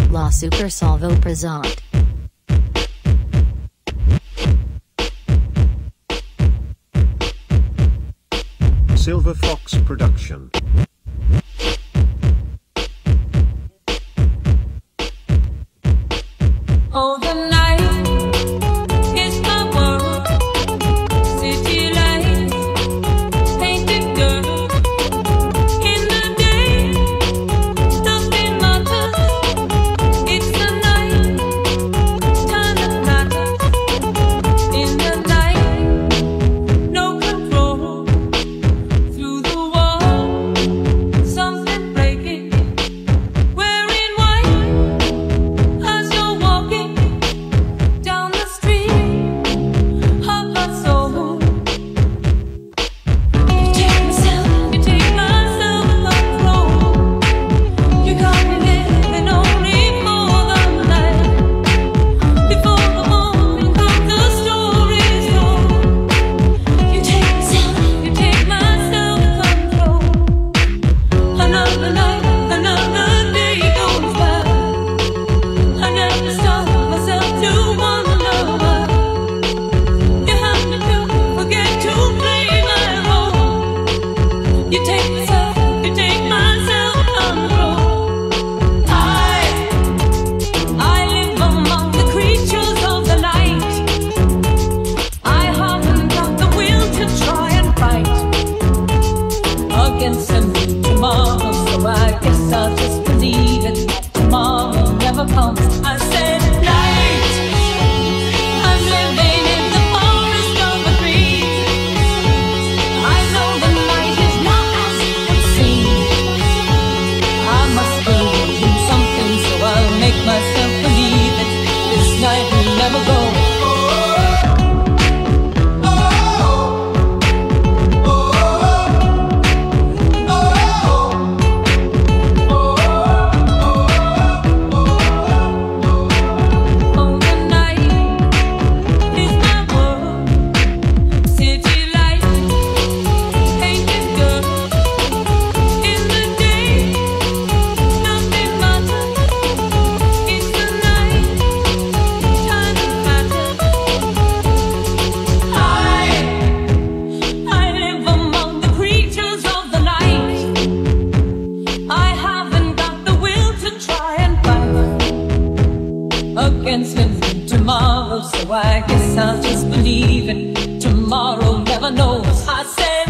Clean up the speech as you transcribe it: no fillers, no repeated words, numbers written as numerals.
La Super Salvo présente. Silver Fox Production. Oh, the night is my world. City lights, painted girl. In the day, nothing matters. It's the night, time that matters. In the night, no control. Through the wall, something breaking. Wearing white as you're walking down the street of my soul. You take myself control. You got me living only for the night. Before the morning comes, the story's told. You take myself control. Another night, another day goes by. I never stop myself to wonder why. You have me to forget to play my role. You take myself control. I live among the creatures of the night. I haven't got the will to try and fight against them tomorrow, so I guess I'll just believe it. Tomorrow never comes. I said night. I'm living in the forest of the trees. I know the night is not as it seems. I must believe in something, so I'll make myself believe it. This night will never go. Oh, the night is my world. City lights, painted girl. In the day, nothing matters. It's the night, time that matters. I live among the creatures of the night. I haven't got the will to try and fight against him tomorrow, so I guess I'll just believe it. Tomorrow never knows. I said